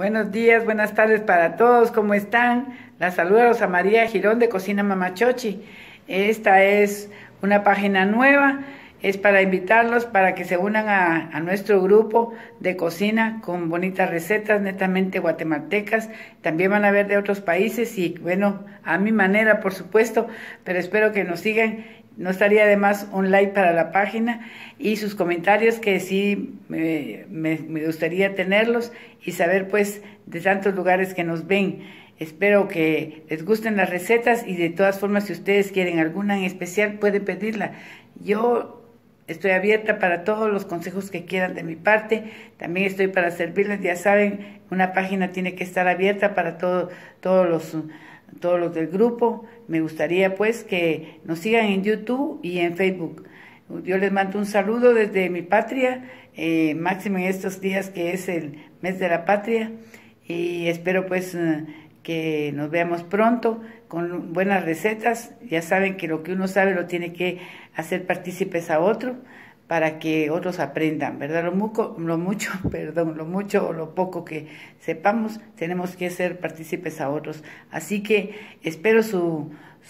Buenos días, buenas tardes para todos, ¿cómo están? La saluda Rosa María Girón de Cocina Mamachochi. Esta es una página nueva, es para invitarlos para que se unan a nuestro grupo de cocina con bonitas recetas netamente guatemaltecas. También van a ver de otros países y bueno, a mi manera por supuesto, pero espero que nos sigan. No estaría de más un like para la página y sus comentarios, que sí me gustaría tenerlos y saber pues de tantos lugares que nos ven. Espero que les gusten las recetas y de todas formas, si ustedes quieren alguna en especial, pueden pedirla. Yo estoy abierta para todos los consejos que quieran de mi parte. También estoy para servirles. Ya saben, una página tiene que estar abierta para todos los del grupo. Me gustaría pues que nos sigan en YouTube y en Facebook. Yo les mando un saludo desde mi patria, máximo en estos días que es el mes de la patria, y espero pues que nos veamos pronto con buenas recetas. Ya saben que lo que uno sabe lo tiene que hacer partícipes a otro para que otros aprendan, ¿verdad? Lo mucho o lo poco que sepamos, tenemos que ser partícipes a otros. Así que espero su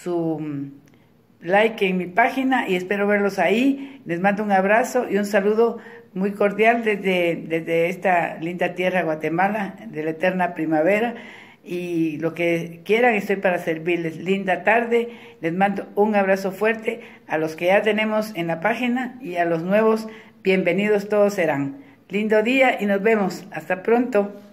like en mi página y espero verlos ahí. Les mando un abrazo y un saludo muy cordial desde esta linda tierra, Guatemala, de la eterna primavera. Y lo que quieran, estoy para servirles. Linda tarde, les mando un abrazo fuerte a los que ya tenemos en la página y a los nuevos, bienvenidos todos serán. Lindo día y nos vemos, hasta pronto.